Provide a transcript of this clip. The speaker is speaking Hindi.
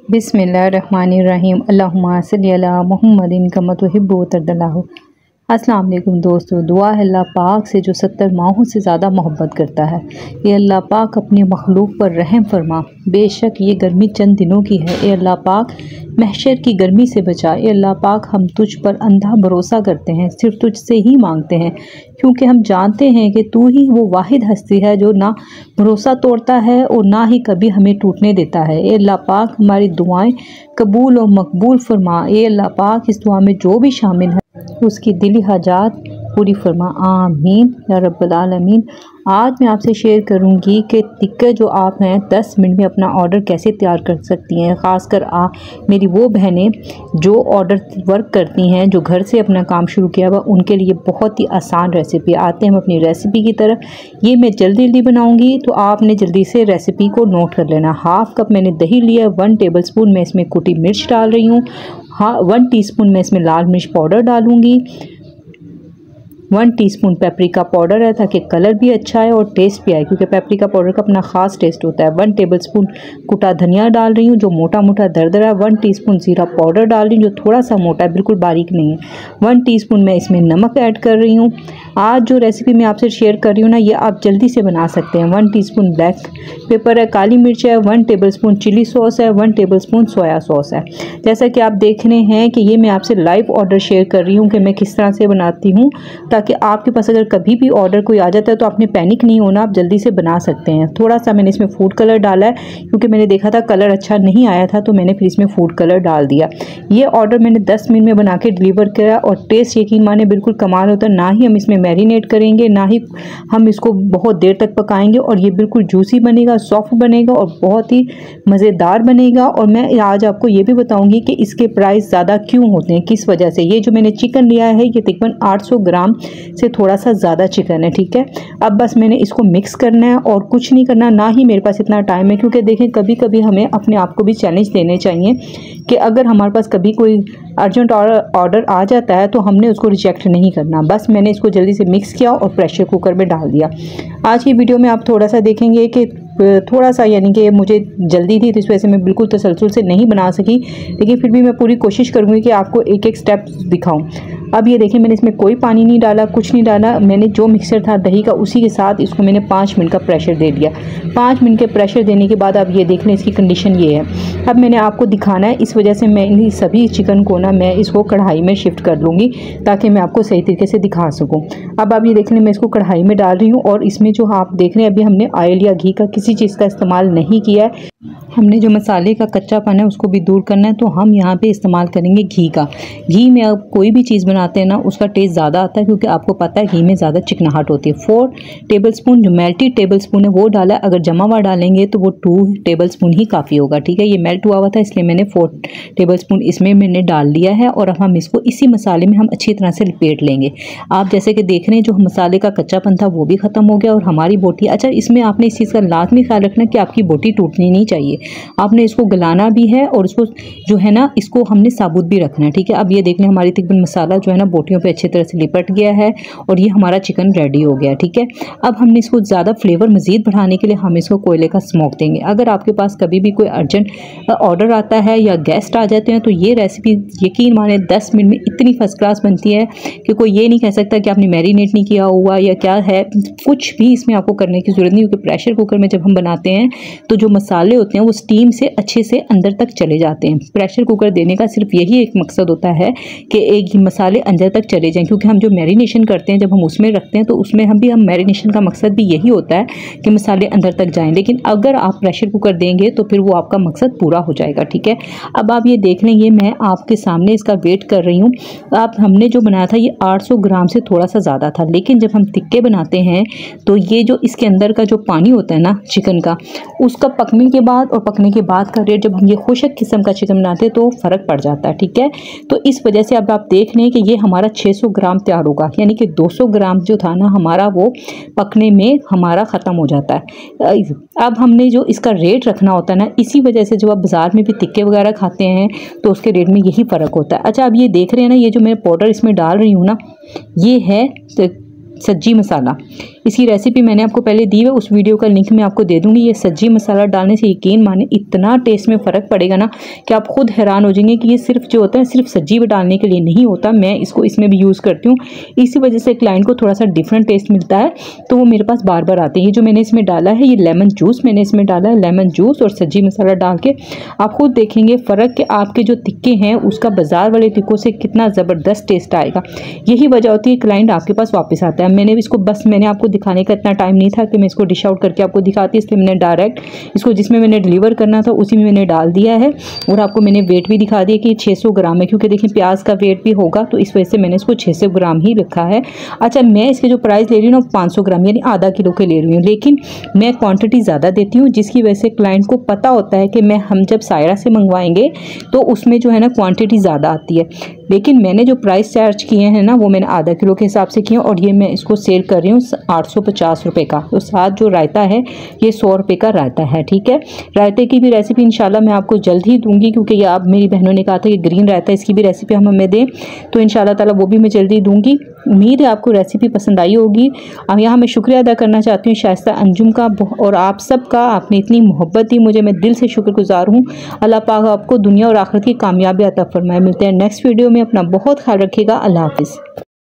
बिस्मिल्लाहिर्रहमानिर्रहीम अल्लाहुम्मा सल्ली अला मुहम्मदिन कमा तुहिब्बु व तर्दल्लाहु। अस्सलाम वालेकुम दोस्तों, दुआ है अल्लाह पाक से जो 70 माहों से ज़्यादा मोहब्बत करता है। ये अल्लाह पाक अपनी मखलूक पर रहम फरमा। बेशक ये गर्मी चंद दिनों की है। ए अल्लाह पाक महशर की गर्मी से बचा। ए अल्लाह पाक हम तुझ पर अंधा भरोसा करते हैं, सिर्फ तुझसे ही मांगते हैं, क्योंकि हम जानते हैं कि तू ही वो वाहिद हस्ती है जो ना भरोसा तोड़ता है और ना ही कभी हमें टूटने देता है। ए अल्लाह पाक हमारी दुआएं कबूल और मकबूल फरमा। ए अल्लाह पाक इस दुआ में जो भी शामिल है उसकी दिली हाजात पूरी फरमा। आमीन या रब्बल आलमीन। आज मैं आपसे शेयर करूंगी कि टिक्के जो आप हैं 10 मिनट में अपना ऑर्डर कैसे तैयार कर सकती हैं। ख़ासकर मेरी वो बहनें जो ऑर्डर वर्क करती हैं, जो घर से अपना काम शुरू किया हुआ, उनके लिए बहुत ही आसान रेसिपी। आते हैं हम अपनी रेसिपी की तरफ। ये मैं जल्दी जल्दी बनाऊंगी तो आपने जल्दी से रेसिपी को नोट कर लेना। हाफ़ कप मैंने दही लिया, 1 टेबल स्पून मैं इसमें कुटी मिर्च डाल रही हूँ। 1 टीस्पून मैं इसमें लाल मिर्च पाउडर डालूँगी। 1 टीस्पून पेपरिका पाउडर है ताकि कलर भी अच्छा है और टेस्ट भी आए, क्योंकि पेपरिका पाउडर का अपना ख़ास टेस्ट होता है। 1 टेबल स्पून कुटा धनिया डाल रही हूँ जो मोटा मोटा दरदरा है। 1 टीस्पून ज़ीरा पाउडर डाल रही हूँ जो थोड़ा सा मोटा है, बिल्कुल बारीक नहीं है। 1 टीस्पून मैं इसमें नमक ऐड कर रही हूँ। आज जो रेसिपी मैं आपसे शेयर कर रही हूँ ना, ये आप जल्दी से बना सकते हैं। 1 टीस्पून ब्लैक पेपर है, काली मिर्च है, 1 टेबल स्पून चिली सॉस है, 1 टेबल स्पून सोया सॉस है। जैसा कि आप देख रहे हैं कि ये मैं आपसे लाइव ऑर्डर शेयर कर रही हूँ कि मैं किस तरह से बनाती हूँ, ताकि आपके पास अगर कभी भी ऑर्डर कोई आ जाता है तो आपने पैनिक नहीं होना, आप जल्दी से बना सकते हैं। थोड़ा सा मैंने इसमें फूड कलर डाला है, क्योंकि मैंने देखा था कलर अच्छा नहीं आया था तो मैंने फिर इसमें फूड कलर डाल दिया। ये ऑर्डर मैंने 10 मिनट में बना के डिलीवर किया और टेस्ट यकीन माने बिल्कुल कमाल होता है। ना ही हम इसमें मैरिनेट करेंगे, ना ही हम इसको बहुत देर तक पकाएंगे, और ये बिल्कुल जूसी बनेगा, सॉफ्ट बनेगा और बहुत ही मज़ेदार बनेगा। और मैं आज आपको ये भी बताऊंगी कि इसके प्राइस ज़्यादा क्यों होते हैं, किस वजह से। ये जो मैंने चिकन लिया है ये तकरीबन 800 ग्राम से थोड़ा सा ज़्यादा चिकन है, ठीक है। अब बस मैंने इसको मिक्स करना है और कुछ नहीं करना। ना ही मेरे पास इतना टाइम है, क्योंकि देखें कभी कभी हमें अपने आप को भी चैलेंज देने चाहिए कि अगर हमारे पास कभी कोई अर्जेंट ऑर्डर आ जाता है तो हमने उसको रिजेक्ट नहीं करना। बस मैंने इसको जल्दी से मिक्स किया और प्रेशर कुकर में डाल दिया। आज की वीडियो में आप थोड़ा सा देखेंगे कि थोड़ा सा, यानी कि मुझे जल्दी थी तो इस वजह से मैं बिल्कुल तसलसल से नहीं बना सकी, लेकिन फिर भी मैं पूरी कोशिश करूँगी कि आपको एक एक स्टेप दिखाऊं। अब ये देखें मैंने इसमें कोई पानी नहीं डाला, कुछ नहीं डाला। मैंने जो मिक्सर था दही का उसी के साथ इसको मैंने 5 मिनट का प्रेशर दे दिया। 5 मिनट के प्रेशर देने के बाद अब ये देख लें इसकी कंडीशन ये है। अब मैंने आपको दिखाना है, इस वजह से मैं इन सभी चिकन को ना मैं इसको कढ़ाई में शिफ्ट कर लूँगी ताकि मैं आपको सही तरीके से दिखा सकूँ। अब आप ये देख लें मैं इसको कढ़ाई में डाल रही हूँ और इसमें जो आप देख रहे हैं अभी हमने ऑयल या घी का किसी चीज़ का इस्तेमाल नहीं किया है। हमने जो मसाले का कच्चापन है उसको भी दूर करना है, तो हम यहाँ पे इस्तेमाल करेंगे घी का। घी में आप कोई भी चीज़ बनाते हैं ना उसका टेस्ट ज़्यादा आता है, क्योंकि आपको पता है घी में ज़्यादा चिकनाहट होती है। 4 टेबल स्पून जो मेल्टेड टेबल स्पून है वो डाला है। अगर जमा हुआ डालेंगे तो वो 2 टेबल स्पून ही काफ़ी होगा, ठीक है। ये मेल्ट हुआ हुआ था इसलिए मैंने 4 टेबल स्पून इसमें मैंने डाल दिया है। और अब हम इसको इसी मसाले में हम अच्छी तरह से लपेट लेंगे। आप जैसे कि देख रहे हैं जो मसाले का कच्चापन था वो भी ख़त्म हो गया और हमारी बोटी। अच्छा, इसमें आपने इस चीज़ का लाजमी ख्याल रखना कि आपकी बोटी टूटनी नहीं चाहिए। आपने इसको गलाना भी है और इसको जो है ना इसको हमने साबुत भी रखना है, ठीक है। अब ये देख लें हमारी तकरीबन मसाला जो है ना बोटियों पे अच्छी तरह से लिपट गया है और ये हमारा चिकन रेडी हो गया, ठीक है। अब हमने इसको ज़्यादा फ्लेवर मज़ीद बढ़ाने के लिए हम इसको कोयले का स्मोक देंगे। अगर आपके पास कभी भी कोई अर्जेंट ऑर्डर आता है या गेस्ट आ जाते हैं तो ये रेसिपी यकीन माने 10 मिनट में इतनी फर्स्ट क्लास बनती है कि कोई ये नहीं कह सकता कि आपने मैरिनेट नहीं किया हुआ या क्या है। कुछ भी इसमें आपको करने की ज़रूरत नहीं, क्योंकि प्रेशर कुकर में जब हम बनाते हैं तो जो मसाले होते हैं वो स्टीम से अच्छे से अंदर तक चले जाते हैं। प्रेशर कुकर देने का सिर्फ यही एक मकसद होता है कि एक मसाले अंदर तक चले जाएं, क्योंकि हम जो मैरिनेशन करते हैं जब हम उसमें रखते हैं तो उसमें हम मैरिनेशन का मकसद भी यही होता है कि मसाले अंदर तक जाएं। लेकिन अगर आप प्रेशर कुकर देंगे तो फिर वो आपका मकसद पूरा हो जाएगा, ठीक है। अब आप ये देख लें ये मैं आपके सामने इसका वेट कर रही हूँ। आप हमने जो बनाया था ये 800 ग्राम से थोड़ा सा ज़्यादा था, लेकिन जब हम टिक्के बनाते हैं तो ये जो इसके अंदर का जो पानी होता है ना चिकन का, उसका पकने के बाद और पकने के बाद का रेट, जब हम ये खुशक किस्म का चिकन बनाते हैं तो फ़र्क पड़ जाता है, ठीक है। तो इस वजह से अब आप देख लें कि ये हमारा 600 ग्राम तैयार होगा, यानी कि 200 ग्राम जो था ना हमारा वो पकने में हमारा ख़त्म हो जाता है। अब हमने जो इसका रेट रखना होता है ना, इसी वजह से जब आप बाज़ार में भी टिक्के वगैरह खाते हैं तो उसके रेट में यही फ़र्क होता है। अच्छा, अब ये देख रहे हैं ना ये जो मैं पाउडर इसमें डाल रही हूँ ना, ये है सज्जी मसाला। इसकी रेसिपी मैंने आपको पहले दी है, उस वीडियो का लिंक मैं आपको दे दूंगी। ये सज्जी मसाला डालने से यकीन माने इतना टेस्ट में फ़र्क पड़ेगा ना कि आप खुद हैरान हो जाएंगे कि ये सिर्फ जो होता है सिर्फ सज्जी डालने के लिए नहीं होता। मैं इसको इसमें भी यूज़ करती हूँ, इसी वजह से क्लाइंट को थोड़ा सा डिफरेंट टेस्ट मिलता है, तो वो मेरे पास बार बार आते हैं। ये जो मैंने इसमें डाला है, ये लेमन जूस मैंने इसमें डाला है, लेमन जूस और सज्जी मसाला डाल के आप खुद देखेंगे फ़र्क कि आपके जो टिक्के हैं उसका बाजार वाले टिक्कों से कितना ज़बरदस्त टेस्ट आएगा। यही वजह होती है क्लाइंट आपके पास वापस आता है। मैंने इसको मैंने आपको दिखाने का इतना टाइम नहीं था कि मैं इसको डिश आउट करके आपको दिखाती, इसलिए मैंने डायरेक्ट इसको जिसमें मैंने डिलीवर करना था उसी में मैंने डाल दिया है। और आपको मैंने वेट भी दिखा दिया कि 600 ग्राम है, क्योंकि देखिए प्याज का वेट भी होगा, तो इस वजह से मैंने इसको 600 ग्राम ही रखा है। अच्छा, मैं इसके जो प्राइस ले रही हूँ ना 500 ग्राम यानी आधा किलो के ले रही हूँ, लेकिन मैं क्वांटिटी ज़्यादा देती हूँ, जिसकी वजह से क्लाइंट को पता होता है कि हम जब सायरा से मंगवाएंगे तो उसमें जो है ना क्वांटिटी ज़्यादा आती है। लेकिन मैंने जो प्राइस चार्ज किए हैं ना वो मैंने आधा किलो के हिसाब से किए, और ये मैं इसको सेल कर रही हूँ 850 रुपये का। तो साथ जो रायता है ये 100 रुपये का रायता है, ठीक है। रायते की भी रेसिपी इंशाल्लाह मैं आपको जल्द ही दूंगी, क्योंकि ये आप मेरी बहनों ने कहा था कि ग्रीन रायता इसकी भी रेसिपी हम हमें दें, तो इंशाल्लाह ताला वो भी मैं जल्दी दूंगी। उम्मीद है आपको रेसिपी पसंद आई होगी। अब यहाँ मैं शुक्रिया अदा करना चाहती हूँ शाइस्ता अंजुम का और आप सब का, आपने इतनी मोहब्बत दी मुझे, मैं दिल से शुक्रगुजार हूँ। अल्लाह पाक आपको दुनिया और आखिरत की कामयाबी अता फरमाए। मिलते हैं नेक्स्ट वीडियो में, अपना बहुत ख्याल रखिएगा। अल्लाह हाफिज़।